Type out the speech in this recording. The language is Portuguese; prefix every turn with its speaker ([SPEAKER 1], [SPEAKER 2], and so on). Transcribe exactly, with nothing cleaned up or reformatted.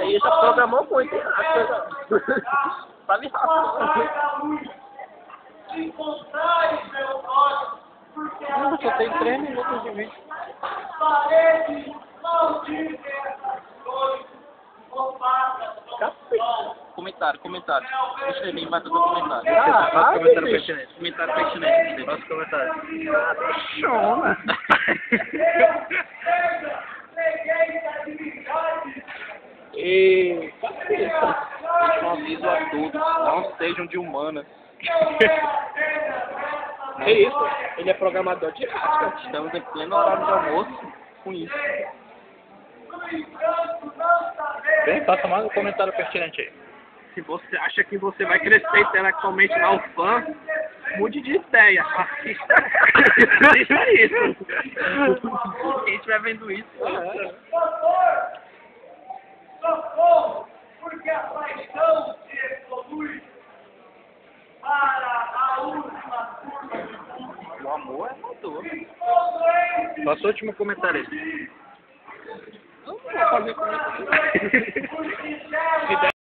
[SPEAKER 1] aí já programou muito, hein? As coisas. Sabe rápido.
[SPEAKER 2] Não, só tem três minutos de vídeo.
[SPEAKER 3] Comentário, comentário. Deixa ele vai fazer um comentário.
[SPEAKER 1] Ah,
[SPEAKER 3] Faça
[SPEAKER 1] ah,
[SPEAKER 3] comentário
[SPEAKER 1] bicho.
[SPEAKER 3] pertinente. Comentário pertinente.
[SPEAKER 2] Faça comentário.
[SPEAKER 1] Chama. E...
[SPEAKER 3] Deixa um aviso a todos. Não sejam de humanas.
[SPEAKER 1] É isso, ele é programador de rádio.
[SPEAKER 3] Estamos em pleno horário de almoço com isso.
[SPEAKER 2] Bem, faça mais um comentário pertinente aí.
[SPEAKER 1] Se você acha que você vai crescer intelectualmente na U F A M, mude de ideia. Assista, assista isso.
[SPEAKER 3] Quem estiver vendo isso,
[SPEAKER 1] É.
[SPEAKER 4] Socorro, porque a paixão se evolui para a última curva do mundo.
[SPEAKER 3] o amor é motor.
[SPEAKER 4] E todo ente
[SPEAKER 2] Faça o último comentário aí.
[SPEAKER 3] Não vou fazer comentário.
[SPEAKER 4] porque